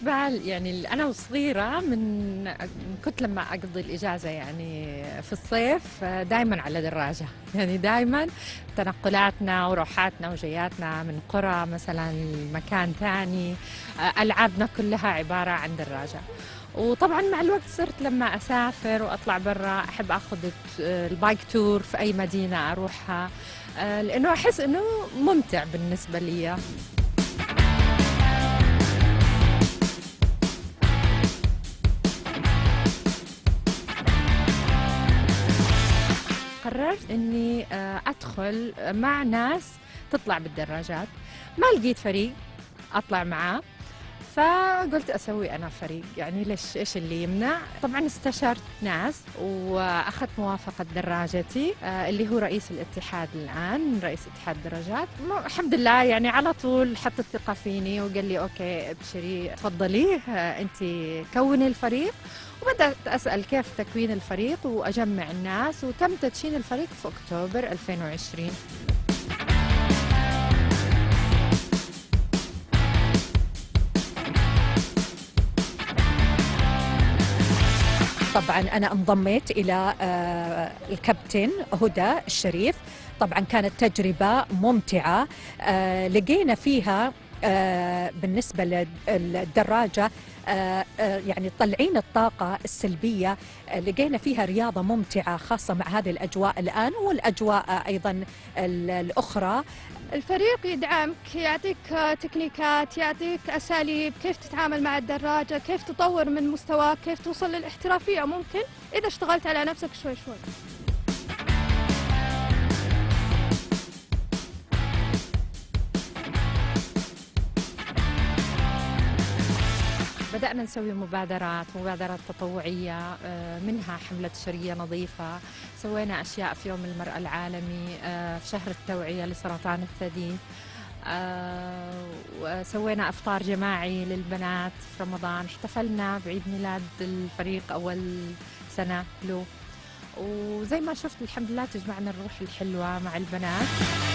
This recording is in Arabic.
بال يعني أنا وصغيرة كنت لما أقضي الإجازة يعني في الصيف دائما على دراجة، يعني دائما تنقلاتنا وروحاتنا وجياتنا من قرى مثلا لمكان ثاني، ألعابنا كلها عبارة عن دراجة. وطبعا مع الوقت صرت لما أسافر وأطلع برا أحب أخذ البايك تور في أي مدينة أروحها، لأنه أحس أنه ممتع بالنسبة لي. قررت اني ادخل مع ناس تطلع بالدراجات. ما لقيت فريق اطلع معاه، فقلت اسوي انا فريق، يعني ليش، ايش اللي يمنع؟ طبعا استشرت ناس واخذت موافقه دراجتي، اللي هو رئيس الاتحاد الان، رئيس اتحاد الدراجات. الحمد لله يعني على طول حط الثقه فيني وقال لي اوكي ابشري تفضلي انت كوني الفريق. وبدأت أسأل كيف تكوين الفريق وأجمع الناس، وتم تدشين الفريق في أكتوبر 2020. طبعا أنا انضميت إلى الكابتن هدى الشريف. طبعا كانت تجربة ممتعة، لقينا فيها بالنسبة للدراجة يعني طلعين الطاقة السلبية، لقينا فيها رياضة ممتعة خاصة مع هذه الأجواء الآن والأجواء أيضا الأخرى. الفريق يدعمك، يعطيك تكنيكات، يعطيك أساليب كيف تتعامل مع الدراجة، كيف تطور من مستواك، كيف توصل للاحترافية ممكن إذا اشتغلت على نفسك شوي شوي. بدأنا نسوي مبادرات تطوعية، منها حملة شرية نظيفة، سوينا أشياء في يوم المرأة العالمي، في شهر التوعية لسرطان الثدي، وسوينا إفطار جماعي للبنات في رمضان، احتفلنا بعيد ميلاد الفريق أول سنة له. وزي ما شفت الحمد لله تجمعنا الروح الحلوة مع البنات.